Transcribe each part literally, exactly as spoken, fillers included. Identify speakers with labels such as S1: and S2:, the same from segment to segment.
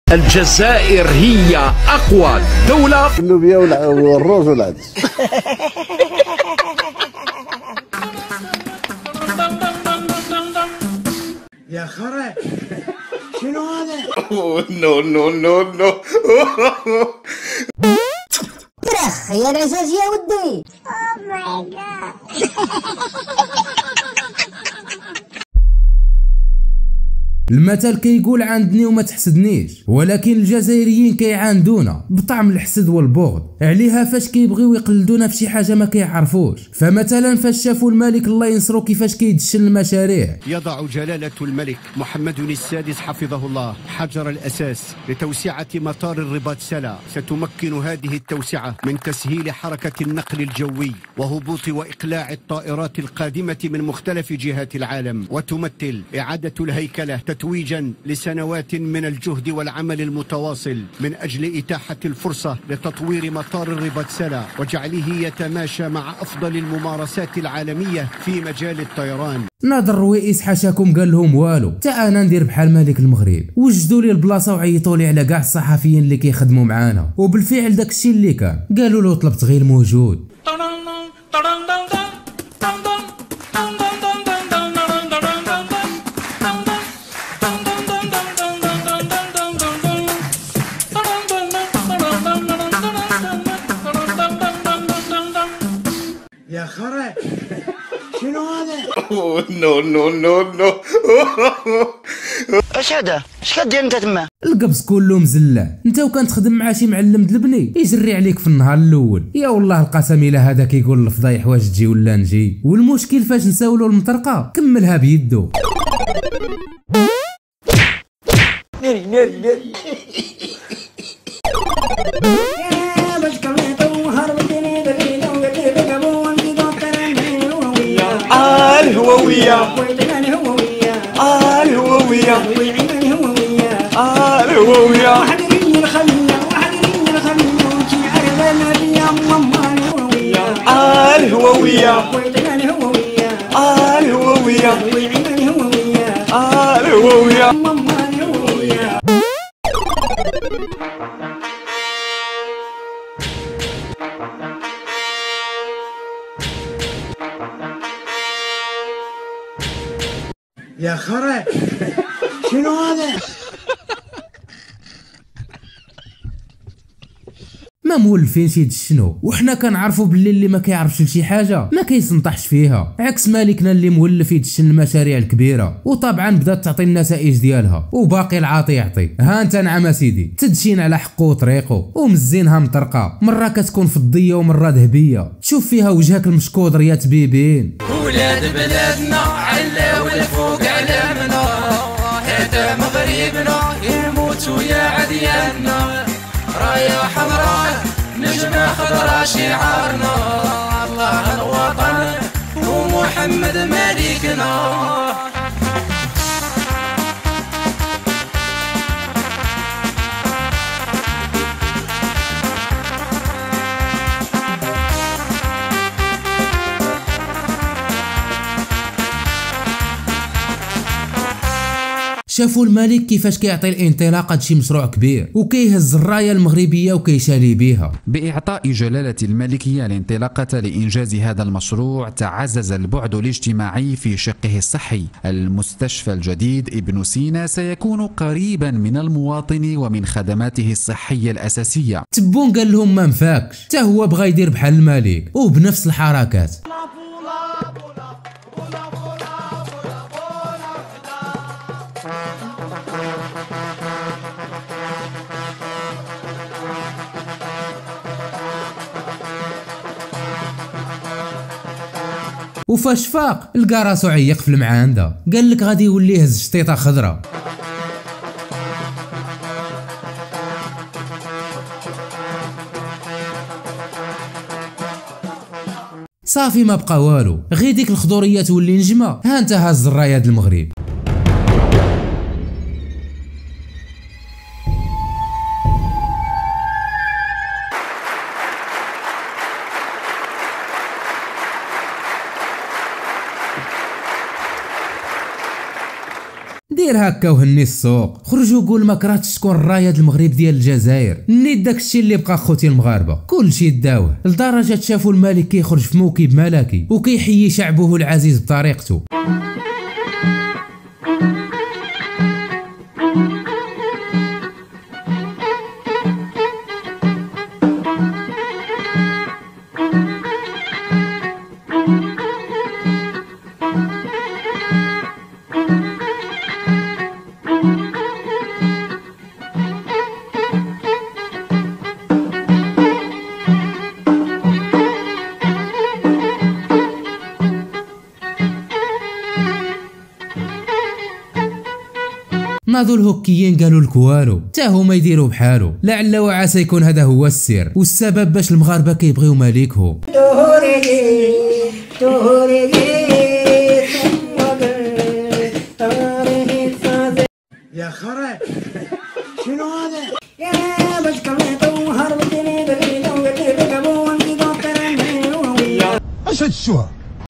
S1: الجزائر هي أقوى دولة.
S2: اللوبيا والروز والعدس.
S3: يا خرا شنو هذا؟
S4: اوه نو نو نو نو.
S5: ترخ يا العزاز يا ودي.
S6: Oh my god.
S7: المثل كيقول عاندني وما تحسدنيش، ولكن الجزائريين كيعاندونا بطعم الحسد والبغض، عليها فاش كيبغيو يقلدونا في شي حاجه ما كيعرفوش. فمثلا فاش شافوا الملك الله ينصرو كيفاش كيدشن المشاريع،
S8: يضع جلالة الملك محمد السادس حفظه الله حجر الأساس لتوسعة مطار الرباط سلا. ستمكن هذه التوسعة من تسهيل حركة النقل الجوي وهبوط وإقلاع الطائرات القادمة من مختلف جهات العالم، وتمثل إعادة الهيكلة تتويجا لسنوات من الجهد والعمل المتواصل من أجل إتاحة الفرصة لتطوير مطار الرباط سلا وجعله يتماشى مع أفضل الممارسات العالمية في مجال الطيران.
S7: ناظر الرويس حاشاكم قال لهم والو، تا انا ندير بحال ملك المغرب. وجدوا لي البلاصه وعيطوا لي على كاع الصحفيين اللي كيخدموا معانا، وبالفعل داك الشيء اللي كان قالوا له طلبت غير موجود.
S3: يا خرا شنو هذا؟
S4: اوه نو نو نو نو.
S9: اش هذا؟ اش كدير انت تما؟
S7: القبص كله مزلع، انت وكان تخدم مع شي معلم دلبني يجري عليك في النهار الاول. يا والله القسم الا هذا كيقول الفضايح واش تجي ولا نجي، والمشكل فاش نساولو المطرقه كملها بيدو.
S3: ناري ناري ناري.
S4: آه الهوية آه الهوية آه الهوية.
S3: واحد ريني الخلية واحد ريني الخلية وشي عربانة يا ماما الهوية.
S4: آه الهوية آه الهوية آه الهوية
S3: ماما الهوية. يا خرا شنو هذا؟
S7: ما مولفين شي شنو، وحنا كنعرفوا باللي اللي ما كيعرفش لشي حاجه ما كيسنطحش فيها، عكس مالكنا اللي مولف يدشن المشاريع الكبيره، وطبعا بدات تعطي النتائج ديالها، وباقي العاطي يعطي. ها انت نعم سيدي، تدشين على حقه وطريقه ومزينها مطرقه، مره كتكون فضيه ومره ذهبيه، تشوف فيها وجهك المشكودر يا تبيبين.
S10: ولاد بلادنا علاو الفوق علامنا، هذا مغربنا يموت ويا عديالنا، راية حمراء نجمة خضراء شعارنا، الله الوطن ومحمد مالكنا.
S7: شافوا الملك كيفاش كيعطي الانطلاقه لشي مشروع كبير، وكيهز الرايه المغربيه وكيشالي بيها.
S11: بإعطاء جلالة الملكية الانطلاقة لإنجاز هذا المشروع، تعزز البعد الاجتماعي في شقه الصحي. المستشفى الجديد ابن سينا سيكون قريبا من المواطن ومن خدماته الصحية الأساسية.
S7: تبون قال لهم ما نفاكش، تا هو بغى يدير بحال الملك وبنفس الحركات. وفاش فاق لقى راسو عيق في المعانده، قال لك غادي يولي يهز شطيطه خضراء. صافي ما بقى والو، غير ديك الخضوريه تولي نجمه. ها انت هاز الرايه د المغرب. سير هكا وهني السوق، خرجوا قول ما كرهتش شكون الرايه المغرب ديال الجزائر، نيت داكشي اللي بقى خوتي المغاربه كلشي داوه، لدرجه شافوا الملك كيخرج في موكب ملكي وكيحيي شعبه العزيز بطريقته. ناضوا الهوكيين قالوا لك والو، تا هما يديروا بحالو، لعل وعسى يكون هذا هو السر والسبب باش المغاربه كيبغيو ملكهم.
S3: يا خرا شنو هذا؟ يا باش كرهتو هربتني بالليل وقلت لك ابو ولدي دكتور
S2: اش هاد الشوها؟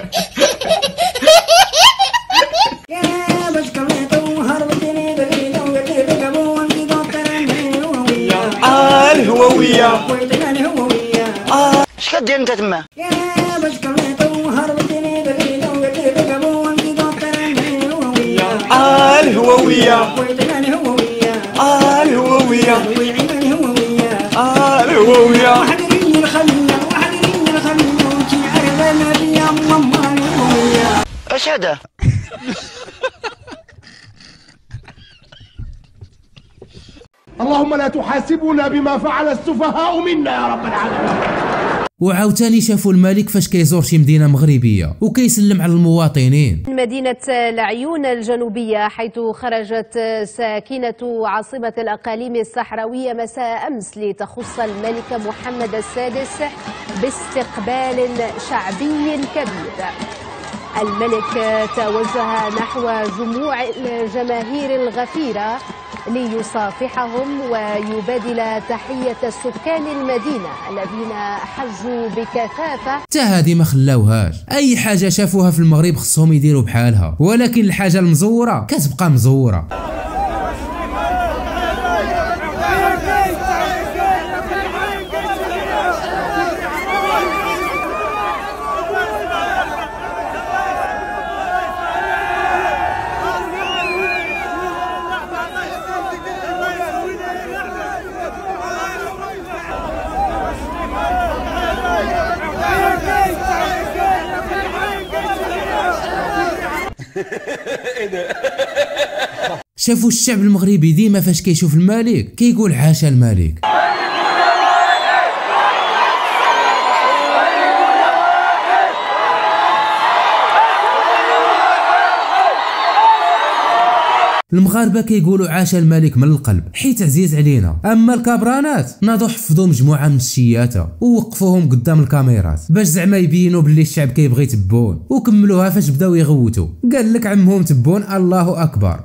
S3: يا باش كرهتو هربتني بالليل وقلت لك ابو ولدي دكتور
S4: اه الهوويه
S3: ويلنا الهوويه
S9: اه اش كدير انت تما؟
S3: يا باش كرهتو هربتني بالليل وقلت لك ابو ولدي دكتور
S4: اه الهوويه
S3: ويلنا الهوويه
S4: اه الهوويه
S3: ويعنا الهوويه
S4: اه الهوويه
S3: واحد ريني الخليه واحد ريني الخليه وانتي عارفه ما فيا ماما الهوويه.
S9: اش هذا؟
S2: اللهم لا تحاسبنا بما فعل السفهاء منا يا رب العالمين.
S7: وعاوتاني شافوا الملك فاش كيزور شي مدينه مغربيه وكيسلم على المواطنين.
S12: مدينه العيون الجنوبيه حيث خرجت ساكنه عاصمه الاقاليم الصحراويه مساء امس لتخص الملك محمد السادس باستقبال شعبي كبير. الملك توجه نحو جموع الجماهير الغفيرة ليصافحهم ويبادل تحية سكان المدينة الذين حجوا بكثافة.
S7: تا هادي ما خلاوهاش، اي حاجة شافوها في المغرب خصهم يديروا بحالها، ولكن الحاجة المزورة كتبقى مزورة. شافوا الشعب المغربي ديما فاش كيشوف الملك كيقول عاشا الملك. المغاربه كيقولوا عاشا الملك من القلب حيت عزيز علينا. اما الكابرانات ناضوا حفظوا مجموعه من الشياته ووقفوهم قدام الكاميرات باش زعما يبينوا باللي الشعب كيبغي تبون، وكملوها فاش بداو يغوتوا. قال لك عمهم تبون الله اكبر.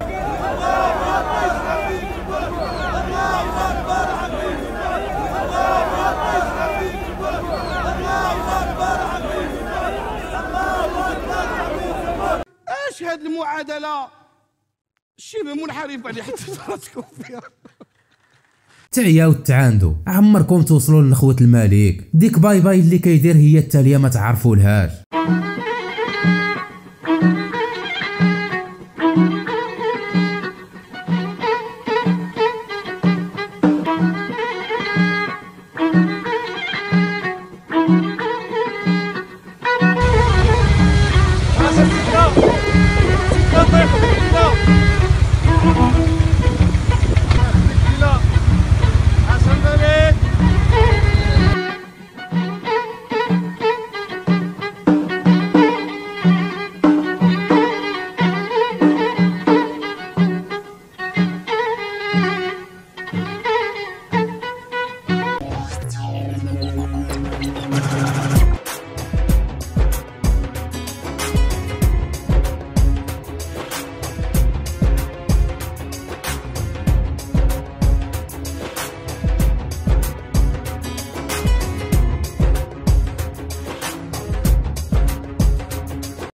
S13: اش هاد المعادله شبه منحرف عليه حتى راسكم فيها.
S7: تعياو تعاندوا عمركم توصلوا لنخوة الملك. ديك باي باي اللي كيدير هي التاليه ما تعرفوا لهاش.